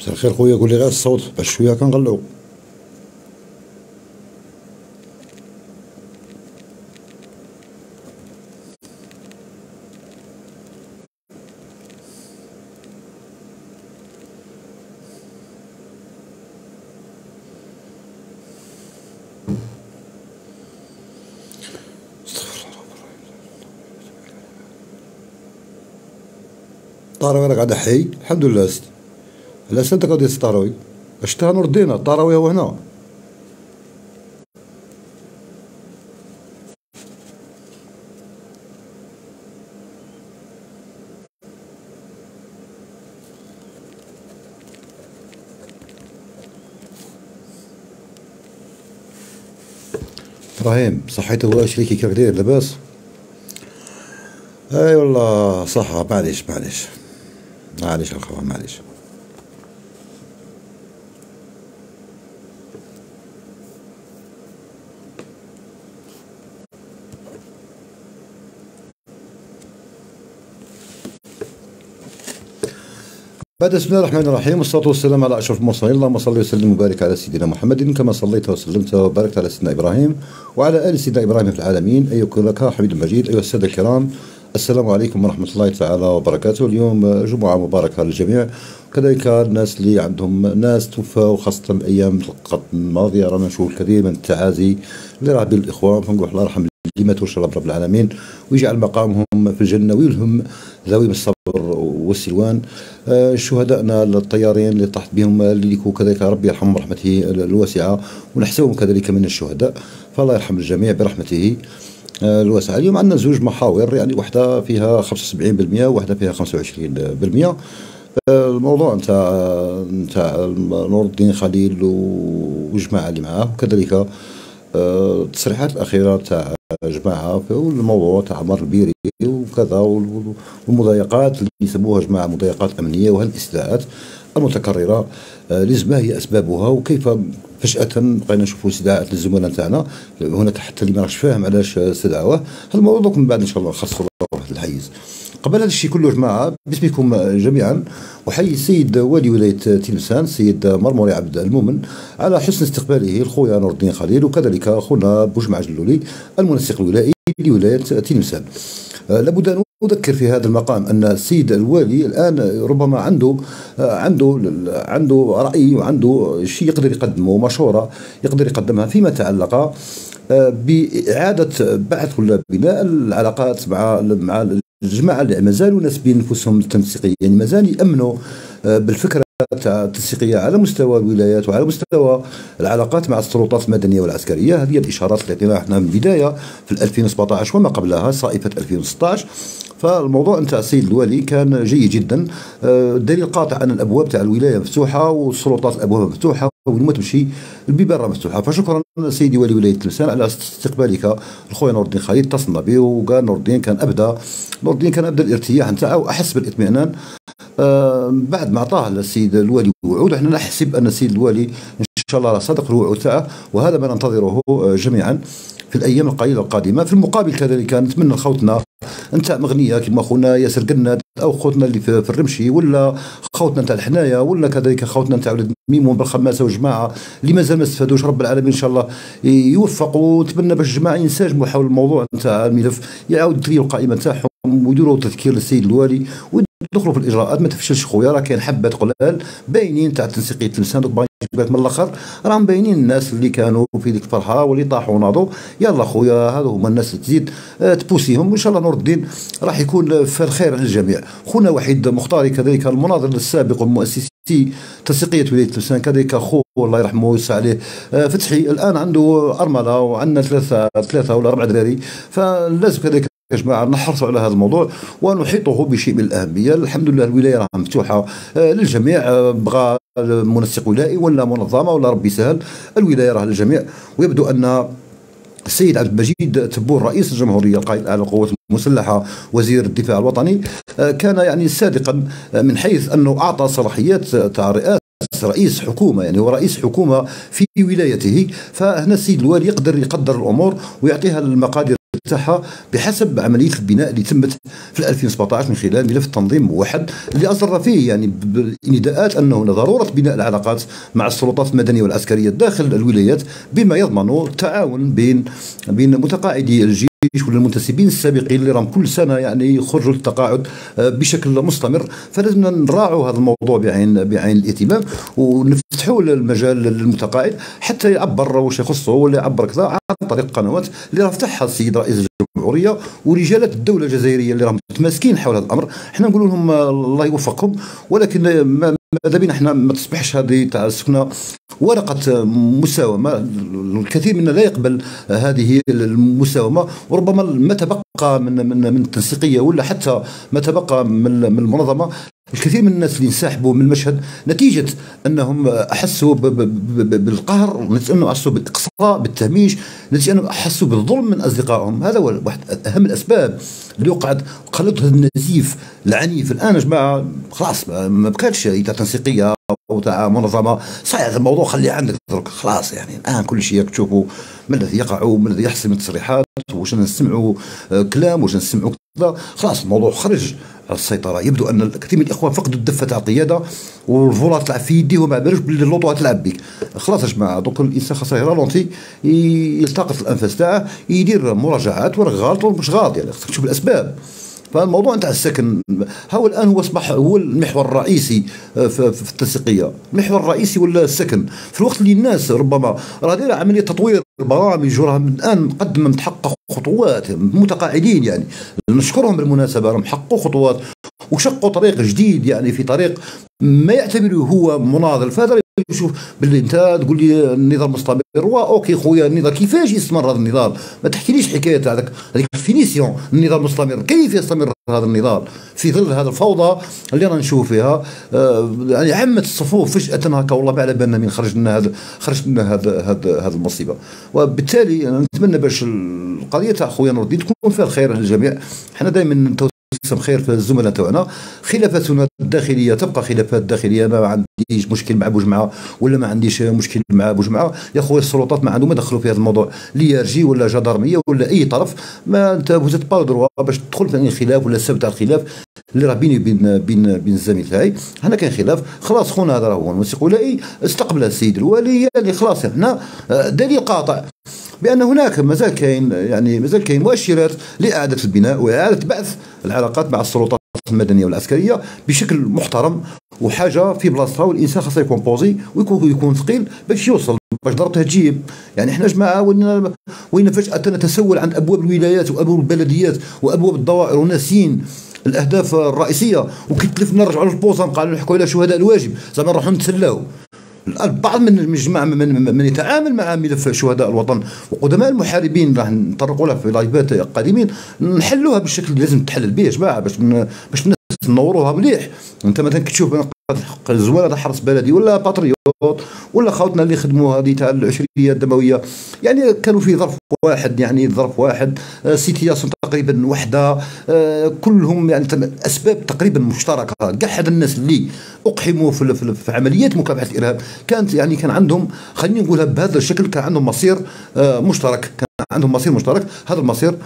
مساء الخير خويا، قول لي غير الصوت باش شويه كنغلعو. الطراوي راه قاعد حي الحمد لله. ست على سنتك غادي الطراوي شفتها نور الدين. الطراوي هو هنا. ابراهيم صحيت هو شريكي كيف داير لاباس؟ اي والله صح. معليش معليش معليش الخوة معليش. بعد بسم الله الرحمن الرحيم والصلاة والسلام على أشرف المرسلين. اللهم صل وسلم وبارك على سيدنا محمد كما صليت وسلمت وباركت على سيدنا إبراهيم وعلى آل سيدنا إبراهيم في العالمين أيك لك حميد مجيد. أيها السادة الكرام، السلام عليكم ورحمة الله تعالى وبركاته. اليوم جمعة مباركة للجميع، كذلك الناس اللي عندهم ناس توفوا خاصة الأيام الماضية. رانا نشوف الكثير من التعازي اللي راه بين الإخوان، فنقول الله يرحم اللي ماتوا إن شاء الله رب العالمين ويجعل مقامهم في الجنة ويلهم ذوي الصبر والسلوان. شهدائنا الطيارين اللي طاحت بهم اللي كذلك ربي يرحمهم برحمته الواسعة ونحسبهم كذلك من الشهداء، فالله يرحم الجميع برحمته الواسعة. اليوم عندنا زوج محاور، يعني واحدة فيها 75% وواحدة فيها 25%. الموضوع نتاع نور الدين خليل والجماعة اللي معاه، وكذلك التصريحات الأخيرة تاع جماعة في الموضوع تاع عمر البيري وكذا، والمضايقات اللي يسموها جماعة مضايقات أمنية، وهالاستيلاءات المتكررة لازم ما هي أسبابها، وكيف فجأة بقينا نشوفوا استدعاءات للزملاء تاعنا هنا حتى اللي ما راهش فاهم علاش استدعوه. هذا الموضوع من بعد إن شاء الله نخصصوا واحد الحيز. قبل هذا الشيء كله جماعة باسمكم جميعا وحي السيد والي ولاية تلمسان السيد مرموري عبد المؤمن على حسن استقباله الخويا نور الدين خليل، وكذلك خونا بوجمع جلولي المنسق الولائي لولاية تلمسان. لابد أن أذكر في هذا المقام أن السيد الوالي الآن ربما عنده رأي وعنده شيء يقدر يقدمه، مشورة يقدر يقدمها فيما تعلق بإعادة بعث ولا بناء العلاقات مع الجماعة اللي مازالوا ناسبين نفوسهم التنسيقية، يعني مازال يأمنوا بالفكرة التنسيقية على مستوى الولايات وعلى مستوى العلاقات مع السلطات المدنية والعسكرية. هذه الإشارات اللي عطيناها احنا من البداية في 2017 وما قبلها صائفة 2016. فالموضوع نتاع السيد الوالي كان جيد جدا، دليل قاطع أن الأبواب تاع الولاية مفتوحة والسلطات الأبواب مفتوحة وين ما تمشي البيبان راه مفتوحة. فشكرا سيدي والي ولاية تلمسان على استقبالك الخويا نور الدين خليل. اتصلنا به وقال نور الدين كان أبدى الارتياح نتاعه وأحس بالاطمئنان بعد ما عطاه السيد الوالي وعود. احنا نحسب أن السيد الوالي إن شاء الله صدق الوعود تاعه، وهذا ما ننتظره جميعا في الأيام القليلة القادمة. في المقابل كذلك نتمنى خوتنا نتاع مغنيه كما خونا ياسر قناد او خوتنا اللي في الرمشي، ولا خوتنا نتاع الحنايه، ولا كذلك خوتنا نتاع ولاد ميمون بالخماسه والجماعه اللي مازال ما استفادوش، رب العالمين ان شاء الله يوفقوا. ونتمنى باش الجماعه ينسجموا حول الموضوع نتاع الملف، يعاود يثريوا القائمه نتاعهم ويديروا تذكير للسيد الوالي ويدخلوا في الاجراءات. ما تفشلش خويا، راه كاين حبه قلال باينين تاع تنسيقيه تلمسان. دوك من الاخر راهم باينين الناس اللي كانوا في ديك الفرحه واللي طاحوا وناضوا. يلا خويا هذو هما الناس اللي تزيد تبوسيهم، وان شاء الله نور الدين راح يكون في الخير للجميع. خونا وحيد مختاري كذلك المناضل السابق والمؤسسي تنسيقيه ولايه تلمسان، كذلك خو الله يرحمه ويوسع عليه فتحي الان عنده ارمله وعندنا ثلاثه ولا 4 دراري. فلازم كذلك يا جماعه نحرصوا على هذا الموضوع ونحيطه بشيء من الاهميه. الحمد لله الولايه راه مفتوحه للجميع، بغى منسق ولائي ولا منظمه ولا ربي يسهل، الولايه راه للجميع. ويبدو ان السيد عبد المجيد تبون رئيس الجمهوريه القائد الاعلى للقوات المسلحه وزير الدفاع الوطني كان يعني صادقا من حيث انه اعطى صلاحيات تاع رئيس حكومه، يعني هو رئيس حكومه في ولايته. فهنا السيد الوالي يقدر يقدر الامور ويعطيها المقادير تاعها بحسب عمليه البناء اللي تمت في 2017 من خلال ملف التنظيم الموحد اللي اصدر فيه يعني بنداءات انه ضروره بناء العلاقات مع السلطات المدنيه والعسكريه داخل الولايات بما يضمن التعاون بين متقاعدي الجيش ولا المنتسبين السابقين اللي راهم كل سنه يعني يخرجوا للتقاعد بشكل مستمر. فلازم نراعوا هذا الموضوع بعين الاهتمام ونفتحوا المجال للمتقاعد حتى يعبر واش يخصه ولا يعبر كذا عن طريق قنوات اللي راه فتحها السيد رئيس الجمهوريه ورجالات الدوله الجزائريه اللي راهم متماسكين حول هذا الامر. احنا نقول لهم الله يوفقهم، ولكن ماذا بينا احنا ما تصبحش هذه تاع السكنه ورقة مساومة. الكثير منا لا يقبل هذه المساومة، وربما ما تبقى من التنسيقية ولا حتى ما تبقى من المنظمة الكثير من الناس اللي انسحبوا من المشهد نتيجة أنهم أحسوا بالقهر، نتيجة أنهم أحسوا بالإقصاء بالتهميش، نتيجة أنهم أحسوا بالظلم من أصدقائهم. هذا هو واحد أهم الأسباب اللي وقعت وخلت هذا النزيف العنيف. الآن يا جماعة خلاص ما بقاتش تنسيقية أو تاع منظمة، صحيح الموضوع خليه عندك خلاص. يعني الآن كل شيء تشوفوا ما الذي يقع وما الذي يحصل من تصريحات، واش نسمعوا كلام واش نسمعوا كذا، خلاص الموضوع خرج على السيطرة. يبدو أن الكثير من الإخوان فقدوا الدفة تاع القيادة والفولار تلعب في يديه وما بالوش باللي اللوطو تلعب بك. خلاص يا جماعة دوك الإنسان خاصه يرالونتي، يلتقط الأنفاس تاعه، يدير مراجعات ولا غلط ولا مش غلط، يعني خاصك تشوف الأسباب. فالموضوع نتاع السكن هو الان هو اصبح هو المحور الرئيسي في التنسيقيه، المحور الرئيسي ولا السكن في الوقت اللي الناس ربما راه دايره عمليه تطوير البرامج وراها من الان مقدمه متحقق خطوات متقاعدين. يعني نشكرهم بالمناسبه راهم حققوا خطوات وشقوا طريق جديد، يعني في طريق ما يعتبره هو مناضل. فهذا يشوف باللي انت تقول لي النضال مستمر، اوكي خويا النضال كيفاش يستمر هذا النضال؟ ما تحكيليش حكايه هذاك هذيك فينيسيون النضال مستمر، كيف يستمر هذا النضال في ظل هذا الفوضى اللي رانا نشوف فيها؟ يعني عمت الصفوف فجاه هكا، والله ما على بالنا من خرج لنا هذا المصيبه. وبالتالي نتمنى باش القضيه تاع خويا نور الدين تكون فيها الخير للجميع. احنا دائما نسم خير في الزملاء تاعنا، خلافاتنا الداخليه تبقى خلافات داخليه. انا ما عنديش مشكل مع بوجمعه ولا ما عنديش مشكل مع بوجمعه، يا خويا السلطات ما عندهم ما دخلوا في هذا الموضوع، ليارجي ولا جدارميه ولا اي طرف. ما انت فوزيت با دروا باش تدخل في خلاف ولا السبب تاع الخلاف اللي راه بيني بين الزميل تاعي. هنا كاين خلاف خلاص خونا هذا راه هو الموسيقى الولائي استقبل السيد الوالي، يعني خلاص هنا دليل قاطع بأن هناك مازال كاين مؤشرات لإعادة البناء وإعادة بعث العلاقات مع السلطات المدنية والعسكرية بشكل محترم وحاجة في بلاصتها. والإنسان خاصه يكون بوزي ويكون ثقيل باش يوصل، باش ضربتها تجيب. يعني احنا جماعة وين فجأة نتسول عند أبواب الولايات وأبواب البلديات وأبواب الدوائر وناسين الأهداف الرئيسية، وكيتلف نرجعوا للبوزة نبقاو نحكوا على شهداء الواجب زعما نروحوا نتسلاو. البعض من الجماعة من يتعامل مع ملف شهداء الوطن وقدماء المحاربين راح نطرقوا لها في لايفات قادمين، نحلوها بالشكل اللي لازم تحلل به يا جماعه باش الناس نوروها مليح. انت مثلا كتشوف الزوانه تاع حرس بلدي ولا باتريوت ولا خوتنا اللي خدموا هذه تاع العشريه الدمويه، يعني كانوا في ظرف واحد، يعني ظرف واحد، سيتياسيون تقريبا وحده، كلهم يعني اسباب تقريبا مشتركه. كاع هاد الناس اللي اقحموا في عمليات مكافحه الارهاب كان عندهم، خليني نقولها بهذا الشكل، كان عندهم مصير مشترك، هذا المصير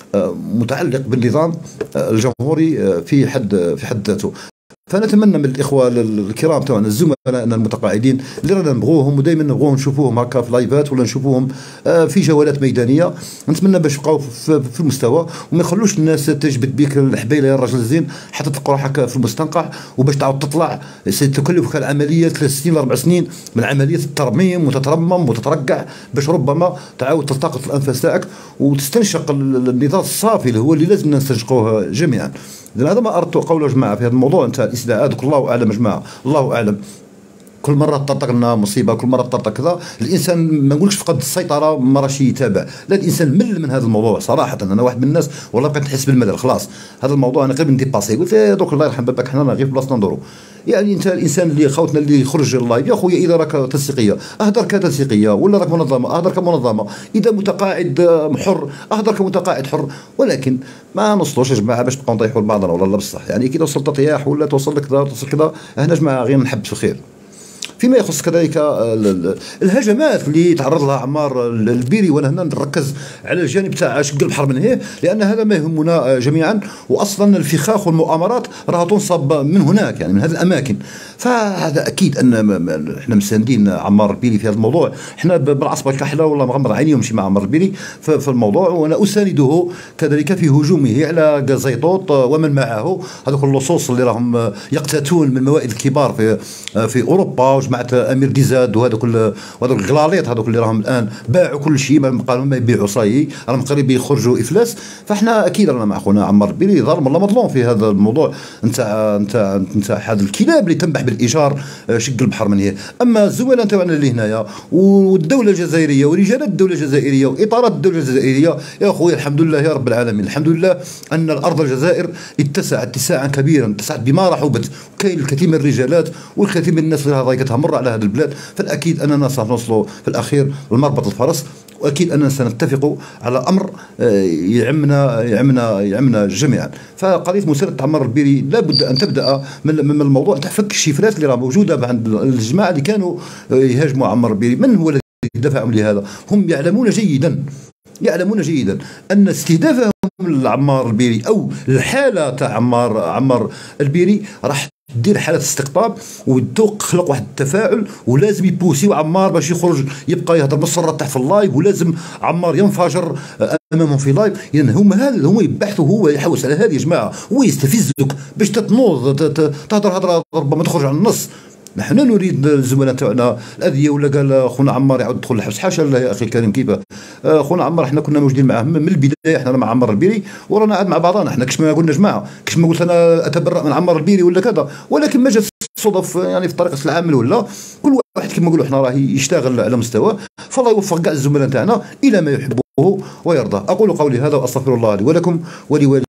متعلق بالنظام الجمهوري في حد ذاته. فنتمنى من الاخوه الكرام تاعنا الزملاء المتقاعدين اللي رانا نبغوهم ودائما نبغوهم نشوفوهم هكا في لايفات ولا نشوفوهم في جولات ميدانيه، نتمنى باش يبقاو في المستوى وما يخلوش الناس تجبد بك الحبيله يا الرجل الزين حتى تلقى روحك في المستنقع وباش تعاود تطلع ستكلفك العمليه 3 سنين ل 4 سنين من عمليه الترميم وتترمم وتترقع باش ربما تعاود تلتقط الانفاس تاعك وتستنشق النضال الصافي اللي هو اللي لازم نستنشقوه جميعا. هذا ما اردت قوله جماعه في هذا الموضوع نتاع الاستدعاء. الله اعلم يا جماعه، الله اعلم. كل مره تطرق لنا مصيبه، كل مره تطرق كذا، الانسان ما نقولش فقد السيطره ما راش يتابع، لا الانسان مل من هذا الموضوع صراحه. انا واحد من الناس والله بقيت نحس بالملل، خلاص هذا الموضوع انا قريب نديباسي. قلت دوك الله يرحم باباك حنا غير في بلاصتنا ندوروا. يعني انت الانسان اللي خوتنا اللي يخرج اللايف، يا خويا اذا راك تنسيقيه اهدر كتنسيقيه ولا راك منظمه اهدر كمنظمه، اذا متقاعد حر اهدر كمتقاعد حر، ولكن ما نوصلوش يا جماعه باش نبقاو نطيحوا لبعضنا ولا بصح. يعني كي توصل تطياح ولا توصل لك كذا توصل كذا، هنا جماعه غير نحب في الخير. فيما يخص كذلك الهجمات اللي تعرض لها عمار البيري، وانا هنا نركز على الجانب تاع شق البحر من هي، لان هذا ما يهمنا جميعا. واصلا الفخاخ والمؤامرات راها تنصب من هناك، يعني من هذه الاماكن. فهذا اكيد ان احنا مساندين عمار البيري في هذا الموضوع. احنا بالعصبه الكحله والله مغمض عيني ومشي مع عمار البيري في الموضوع، وانا اسانده كذلك في هجومه على زيطوط ومن معه، هذوك اللصوص اللي راهم يقتاتون من موائد الكبار في اوروبا، وجماعه امير ديزاد وهذوك الغلاليط هذوك اللي راهم الان باعوا كل شيء، ما قالوا ما يبيعوا صاي، راهم قريب يخرجوا افلاس. فاحنا اكيد رانا مع اخونا عمار البيري ظالم ولا مظلوم في هذا الموضوع نتاع هذا الكلاب اللي تنبح بالايجار شق البحر من هي. اما الزملاء تاعنا اللي هنايا والدوله الجزائريه ورجالات الدوله الجزائريه واطارات الدوله الجزائريه، يا اخويا الحمد لله يا رب العالمين، الحمد لله ان الارض الجزائر اتسعت اتساعا كبيرا، اتسعت بما رحبت، وكاين الكثير من الرجالات والكثير من الناس اللي ضايقتها مر على هذه البلاد. فالاكيد اننا سنوصلوا في الاخير لمربط الفرس، واكيد اننا سنتفق على امر يعمنا جميعا. فقضيه مساله عمار البيري لابد ان تبدا من الموضوع تاع فك الشفرات اللي راه موجوده عند الجماعه اللي كانوا يهاجموا عمار البيري. من هو الذي دفعهم لهذا؟ هم يعلمون جيدا ان استهدافهم لعمار البيري او الحاله تاع عمار البيري راح دير حاله استقطاب وتخلق واحد التفاعل، ولازم يبوسيو عمار باش يخرج يبقى يهضر بالصرات تاع في اللايف، ولازم عمار ينفجر امامهم في لايف. اذا هما يبحثوا، هو يحوس على هذه يا جماعه، هو يستفزك باش تتنوض تهضر هضره ربما تخرج عن النص. نحن نريد الزملاء تاعنا الاذيه، ولا قال خونا عمار يعاود يدخل الحبس؟ حاشا الله يا اخي الكريم، كيف خونا عمار احنا كنا موجودين معاه من البدايه، احنا مع عمار البيري ورانا عاد مع بعضنا. احنا كش ما قلنا جماعه، كش ما قلت انا اتبرأ من عمار البيري ولا كذا، ولكن ما جات صدف يعني في طريقه العمل، ولا كل واحد كما نقولوا احنا راه يشتغل على مستواه. فالله يوفق كاع الزملاء تاعنا الى ما يحبه ويرضاه. اقول قولي هذا واستغفر الله لي ولكم ولوالدي